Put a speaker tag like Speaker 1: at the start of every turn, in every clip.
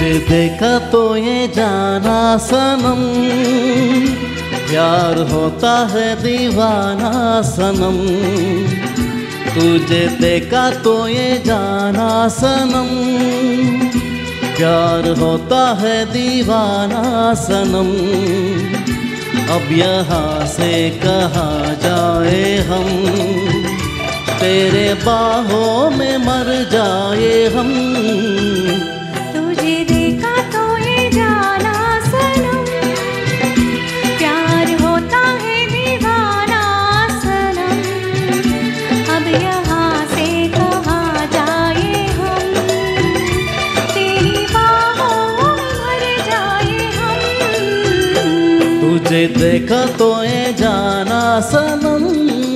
Speaker 1: तुझे देखा तो ये जाना सनम, प्यार होता है दीवाना सनम। तुझे देखा तो ये जाना सनम, प्यार होता है दीवाना सनम। अब यहाँ से कहाँ जाए हम, तेरे बाहों में मर जाए हम।
Speaker 2: तुझे देखा तो ये जाना सनम, प्यार होता है दीवाना सनम। अब यहाँ से कहाँ जाए हम, तेरी बाहों में मर जाए हम।
Speaker 1: तुझे देखा तो ये जाना सनम।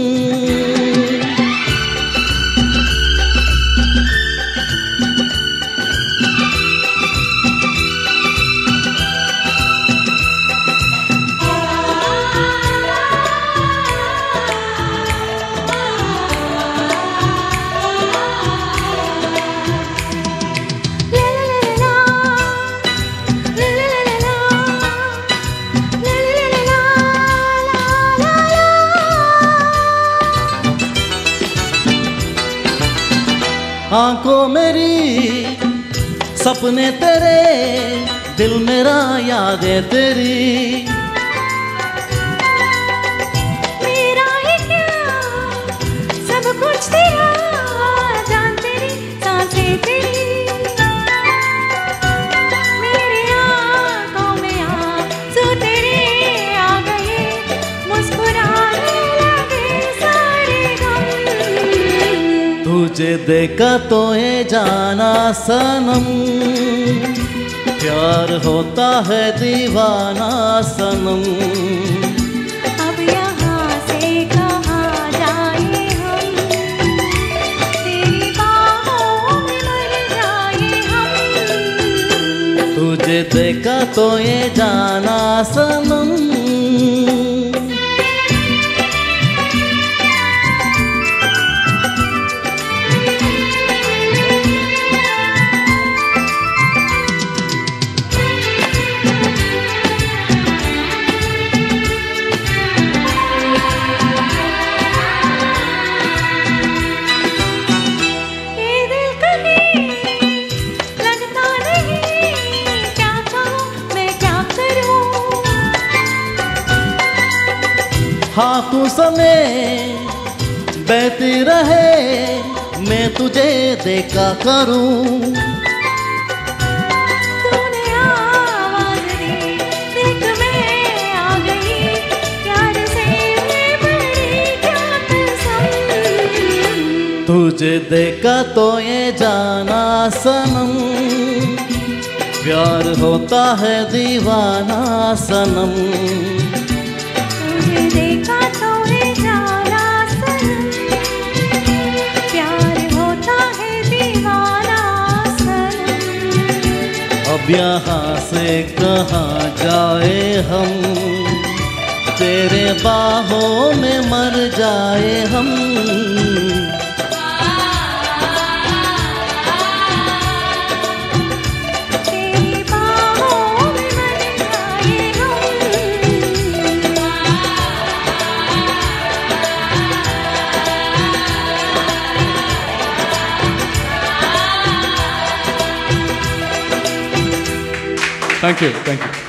Speaker 1: आंखों मेरी सपने तेरे, दिल मेरा यादें तेरी।
Speaker 2: मेरा है क्या सब कुछ तेरा, जान तेरी सांसें तेरी। मेरी आंखों में आंसू तेरे आ गए, मुस्कुराने लगे सारे गम।
Speaker 1: तुझे देखा तो ये जाना सनम, प्यार होता है दीवाना सनम।
Speaker 2: अब यहाँ से कहाँ जाए हम, तेरी बाहों में मर जाए हम।
Speaker 1: तुझे देखा तो ये जाना सनम। हाथों समय बहती रहे, मैं तुझे देखा करूं।
Speaker 2: तूने आवाज दी, देख मैं आ गई, प्यार से मैं बड़ी क्या कसम।
Speaker 1: तुझे देखा तो ये जाना सनम, प्यार होता है दीवाना सनम।
Speaker 2: देखा तो ये जाना सनम, प्यार होता है दीवाना सनम।
Speaker 1: अब यहाँ से कहाँ जाए हम, तेरे बाहों में मर जाए हम।
Speaker 3: Thank you. Thank you.